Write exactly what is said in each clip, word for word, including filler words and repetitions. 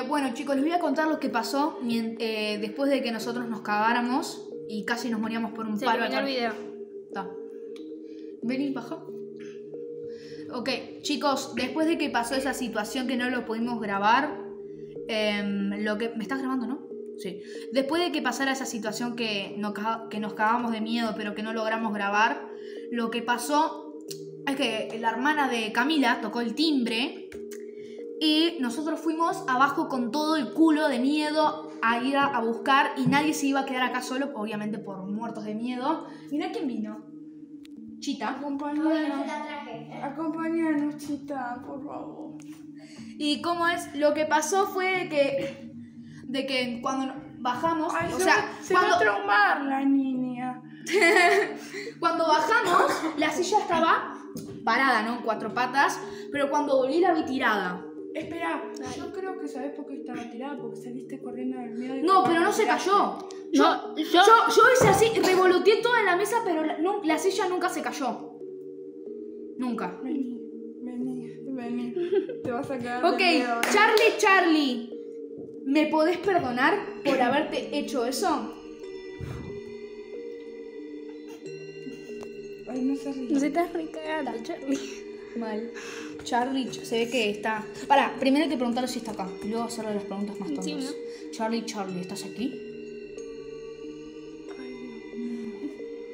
bueno, chicos, les voy a contar lo que pasó eh, después de que nosotros nos cagáramos y casi nos moríamos por un Se palo. terminó el video. Está. Vení, baja. Ok, chicos, después de que pasó esa situación que no lo pudimos grabar, eh, lo que... ¿Me estás grabando, no? Sí. Después de que pasara esa situación que nos, que nos cagamos de miedo, pero que no logramos grabar, lo que pasó es que la hermana de Camila tocó el timbre y nosotros fuimos abajo con todo el culo de miedo a ir a, a buscar y nadie se iba a quedar acá solo, obviamente por muertos de miedo. Mirá quién vino. Chita. Acompañanos. Acompañanos, Chita, por favor. Y cómo es, lo que pasó fue que de que cuando bajamos, Ay, o se sea, va, se cuando, va a traumar la niña. cuando bajamos, la silla estaba parada, ¿no? En cuatro patas, pero cuando volví la vi tirada. Espera, yo creo que sabes por qué estaba tirada, porque saliste corriendo del miedo. Y No, pero no se cayó. Yo, No, yo- yo, yo hice así, revoloteé toda en la mesa, pero la, no, la silla nunca se cayó. Nunca. Vení, vení, vení. Te vas a quedar Ok, de miedo. Charlie, Charlie, ¿me podés perdonar por haberte hecho eso? Ay, no se ríe. No se estás recagando, Charlie. Mal. Charlie, se ve que está... Pará, primero hay que preguntarle si está acá. Y luego hacerle las preguntas más tontas. Sí, ¿no? Charlie, Charlie, ¿estás aquí? Ay, Dios mío.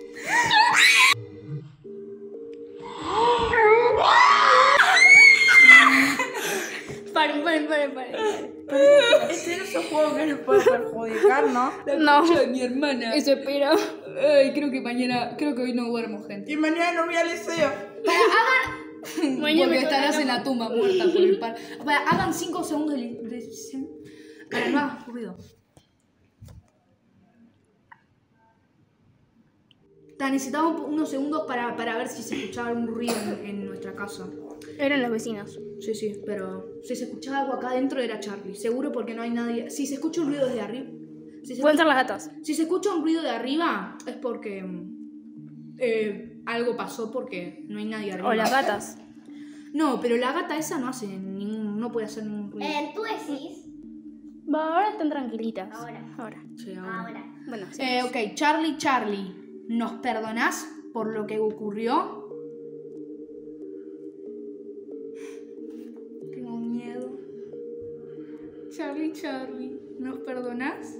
Paren, paren, paren, paren. Este no es un juego que nos puede perjudicar, ¿no? No. Concha de mi hermana. Eso espero. Ay, creo que mañana... Creo que hoy no duermo, gente. Y mañana no voy al liceo. Mañana Porque me estarás toca en la tumba muerta por el par. Para, hagan cinco segundos de... de... Para, no hagas ruido. Ta, necesitaba un- unos segundos para, para ver si se escuchaba algún ruido en, en nuestra casa. Eran los vecinos. Sí, sí, pero si se escuchaba algo acá adentro era Charlie. Seguro porque no hay nadie. Si se escucha un ruido desde arriba. Si se, Pueden ser las gatas. si se escucha un ruido de arriba es porque eh, algo pasó porque no hay nadie arriba. O las gatas. No, pero la gata esa no hace ningún. No puede hacer ningún ruido. Eh, tú decís. Va, ahora están tranquilitas. Ahora. Ahora. Sí, ahora. Ahora. Bueno, sí. Eh, ok, Charlie, Charlie, ¿nos perdonás por lo que ocurrió? Tengo miedo. Charlie, Charlie, ¿nos perdonás?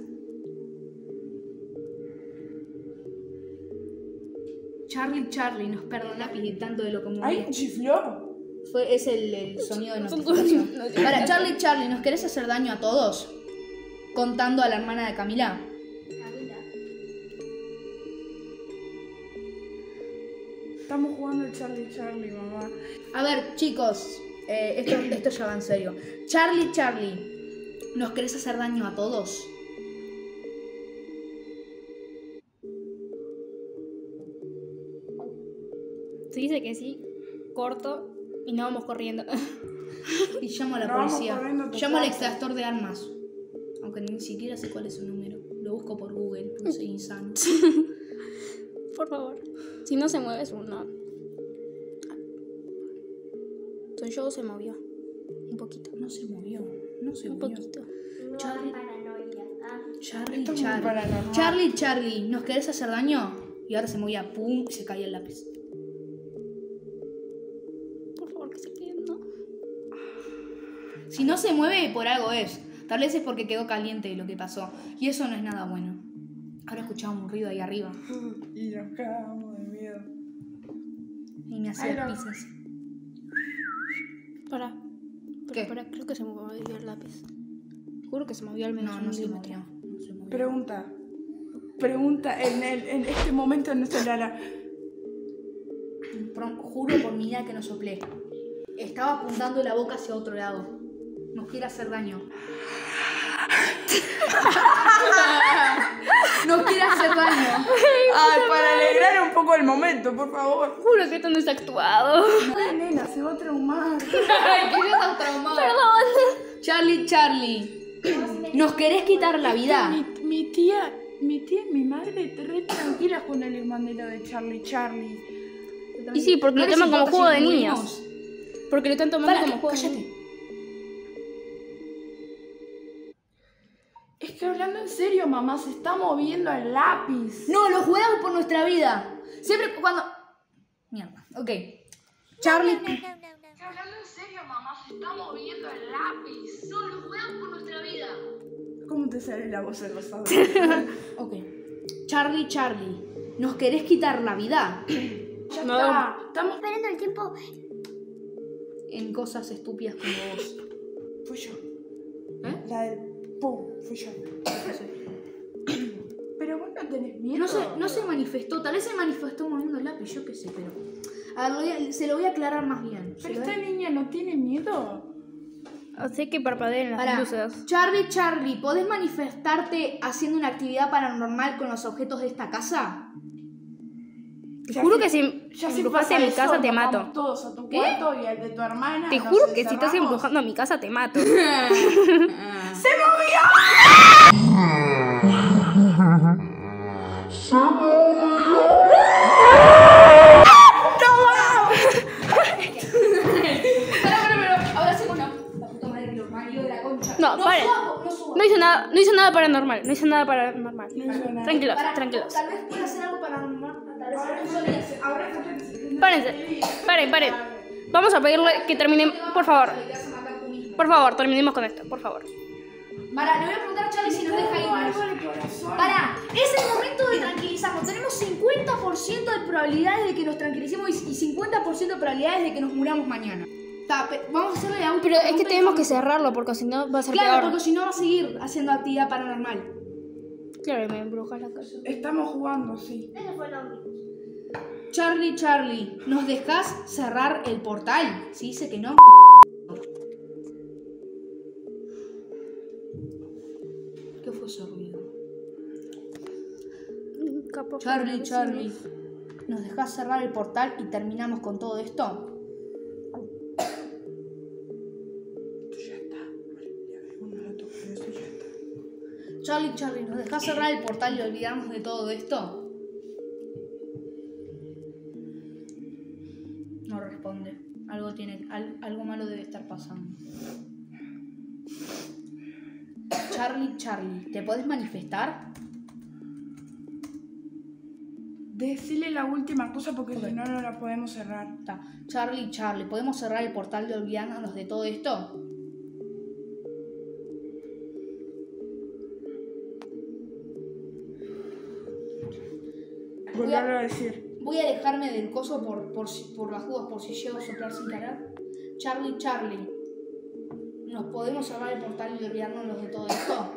Charlie, Charlie, ¿nos perdonás tanto de lo que Ay, murió? chifló. Fue, es el, el sonido de Son notificación. todos- Para Charlie, Charlie, ¿nos querés hacer daño a todos? Contando a la hermana de Camila. Camila. Estamos jugando el Charlie Charlie, mamá. A ver, chicos, eh, esto, esto ya va en serio. Charlie, Charlie, ¿nos querés hacer daño a todos? Se dice que sí, corto y no vamos corriendo. Y llamo a la No, vamos policía. corriendo a tu Llamo al casa. extractor de armas. Aunque ni siquiera sé cuál es su número. Lo busco por Google, porque soy insano. Por favor. Si no se mueve es un no. Tu show se movió. Un poquito. No se movió. No se Un movió. poquito. No Charlie. hay paranoia. Ah. Charlie, Esto es muy Charlie. paranormal. Charlie, Charlie, ¿nos querés hacer daño? Y ahora se movía, pum, y se caía el lápiz. Por favor, que se queden, ¿no? Si no se mueve, por algo es. Tal vez es porque quedó caliente lo que pasó. Y eso no es nada bueno. Ahora escuchamos un ruido ahí arriba. Y nos cagamos de miedo. Y me Ay, hacía no. pizzas. Para. ¿Qué? Para, creo que se movió el lápiz. Juro que se movió al menos No, un no se milímetro. movió. No se movió. Pregunta. Pregunta en, el, en este momento no se la. Pero juro por mi vida que no soplé. Estaba apuntando la boca hacia otro lado. Nos quiere hacer daño. Nos quiere hacer daño. Ay, para alegrar un poco el momento, por favor. Juro que esto no está actuado. Ay, nena, se va a traumar. Ay, que ya estás traumado. Perdón. Charlie, Charlie. ¿Nos querés quitar la vida? Mi, mi tía, mi tía y mi madre re tranquilas con el hermanero de Charlie Charlie. Y sí, porque ¿No lo les toman como importa juego si de nos niños. morimos? Porque lo están tomando Para, como juego de cállate. niños. Estoy hablando en serio, mamá. Se está moviendo el lápiz. No, lo jugamos por nuestra vida. Siempre cuando... Mierda, ok. Charlie... Estoy hablando en serio, mamá. Se está moviendo el lápiz. No, lo jugamos por nuestra vida. ¿Cómo te sale la voz del pasado? Ok. Charlie, Charlie, ¿nos querés quitar la vida? Ya No. está. Estamos... Esperando el tiempo. En cosas estúpidas como vos. Fui yo. ¿Eh? La del... ¡Pum! Fui yo. No sé. Pero vos no tenés miedo. No se, no se manifestó, tal vez se manifestó moviendo el lápiz, yo qué sé, pero... A ver, lo voy a- se lo voy a aclarar más bien. Se Pero lo voy esta a- niña no tiene miedo. Hace que parpadeen las Pará. luces. Charlie, Charlie, ¿podés manifestarte haciendo una actividad paranormal con los objetos de esta casa? Te Ya juro si- que si Ya si embrujas pasa en mi eso, casa te nos mato. vamos todos a tu ¿Qué? cuarto y al de tu hermana. Te nos juro que si estás encerramos. embrujando a mi casa te mato. ¡Se movió! Ahora hacemos una... La puta madre que los maridos de la concha. No, paren. suba, no suba. No hizo nada, no hizo nada paranormal, no hizo nada paranormal. No hizo nada. Tranquilos, Pará, tranquilos. Tal vez pueda hacer algo paranormal. Tal vez Ahora algo fíjense, ahora fíjense. Párense, paren, paren. Vamos a pedirle que terminen, por favor. Te vas a matar tú mismo. Por favor, terminemos con esto, por favor. Pará, le voy a preguntar a Charlie si nos deja Tengo algo irnos. en el corazón. Pará, es el momento de tranquilizarnos. Tenemos cincuenta por ciento de probabilidades de que nos tranquilicemos y y cincuenta por ciento de probabilidades de que nos muramos mañana. Ta, pe- vamos a hacerle la última Pero es que pregunta y tenemos que vamos- cerrarlo porque si no va a ser Claro, peor. porque si no va a seguir haciendo actividad paranormal. Claro, me embrujas la casa. Estamos jugando, sí. Ese fue el ómnibus. Charlie, Charlie, ¿nos dejás cerrar el portal? Si dice que no. ¿Qué fue ese ruido? Capaz Charlie, que- Charlie, ¿nos dejás cerrar el portal y terminamos con todo esto? Esto ya está. Ya ves, uno lo toca, pero esto ya está. Charlie, Charlie, ¿nos dejás cerrar el portal y olvidarnos de todo esto? No responde. Algo tiene, al- algo malo debe estar pasando. Charlie, Charlie, ¿te podés manifestar? Decile la última cosa porque Ok. si no, no la podemos cerrar. Está. Charlie, Charlie, ¿podemos cerrar el portal de olvidarnos de todo esto? Voy a- Volverlo a decir. Voy a alejarme del coso por, por, si- por las dudas, por si llego a soplar sin querer. Charlie, Charlie, ¿nos podemos cerrar el portal y olvidarnos de todo esto?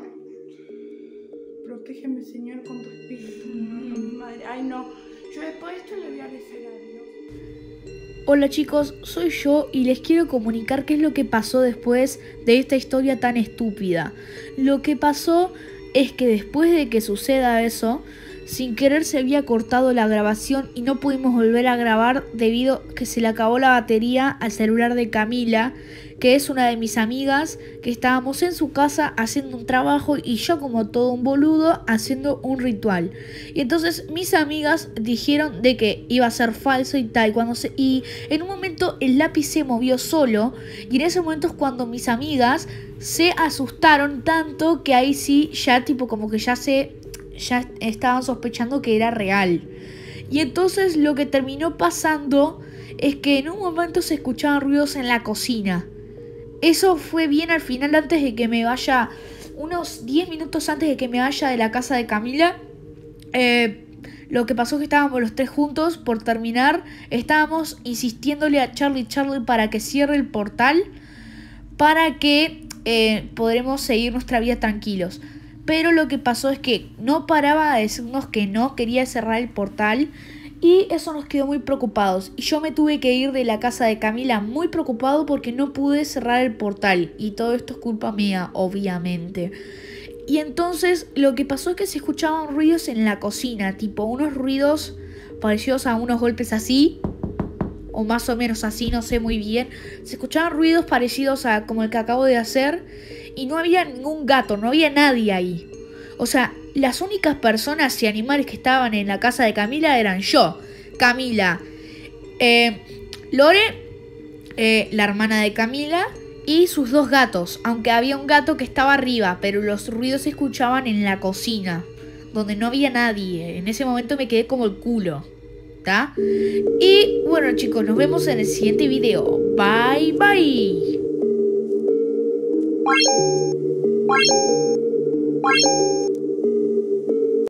Protégeme, Señor, con tu espíritu. Mm, Madre. Ay, no. Yo después de esto le voy a rezar a Dios. Hola chicos, soy yo y les quiero comunicar qué es lo que pasó después de esta historia tan estúpida. Lo que pasó es que después de que suceda eso, sin querer se había cortado la grabación y no pudimos volver a grabar debido a que se le acabó la batería al celular de Camila, que es una de mis amigas, que estábamos en su casa haciendo un trabajo y yo como todo un boludo haciendo un ritual. Y entonces mis amigas dijeron de que iba a ser falso y tal, cuando se, y en un momento el lápiz se movió solo y en ese momento es cuando mis amigas se asustaron tanto que ahí sí ya tipo como que ya se ya estaban sospechando que era real. Y entonces lo que terminó pasando es que en un momento se escuchaban ruidos en la cocina. Eso fue bien al final, antes de que me vaya, unos diez minutos antes de que me vaya de la casa de Camila. Eh, lo que pasó es que estábamos los tres juntos por terminar. Estábamos insistiéndole a Charlie Charlie para que cierre el portal, para que eh, podremos seguir nuestra vida tranquilos. Pero lo que pasó es que no paraba de decirnos que no quería cerrar el portal. Y eso nos quedó muy preocupados. Y yo me tuve que ir de la casa de Camila muy preocupado porque no pude cerrar el portal. Y todo esto es culpa mía, obviamente. Y entonces lo que pasó es que se escuchaban ruidos en la cocina. Tipo unos ruidos parecidos a unos golpes así. O más o menos así, no sé muy bien. Se escuchaban ruidos parecidos a como el que acabo de hacer. Y no había ningún gato, no había nadie ahí. O sea, las únicas personas y animales que estaban en la casa de Camila eran yo, Camila, eh, Lore, eh, la hermana de Camila y sus dos gatos, aunque había un gato que estaba arriba, pero los ruidos se escuchaban en la cocina, donde no había nadie. En ese momento me quedé como el culo, ¿está? Y bueno chicos, nos vemos en el siguiente video. Bye bye.